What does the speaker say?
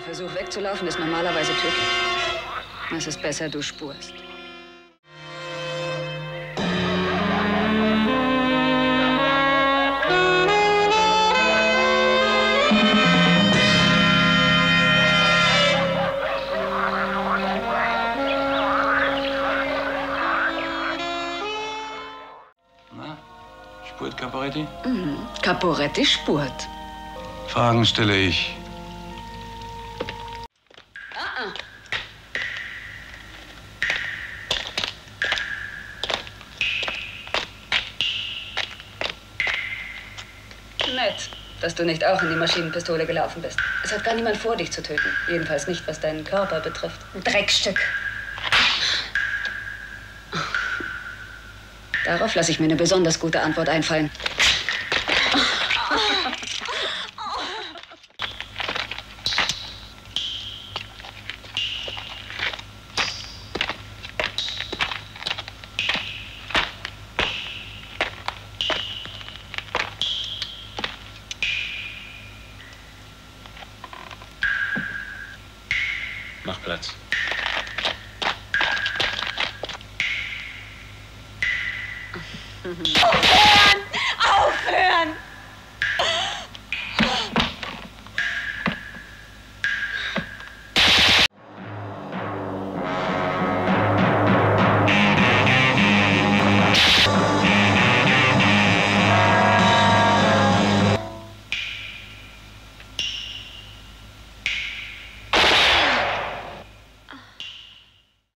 Versuch wegzulaufen ist normalerweise tödlich. Es ist besser, du spurst. Na, spurt Caporetti? Caporetti spurt. Fragen stelle ich. Nett, dass du nicht auch in die Maschinenpistole gelaufen bist. Es hat gar niemand vor, dich zu töten. Jedenfalls nicht, was deinen Körper betrifft. Ein Dreckstück. Darauf lasse ich mir eine besonders gute Antwort einfallen. Mach Platz. Aufhören!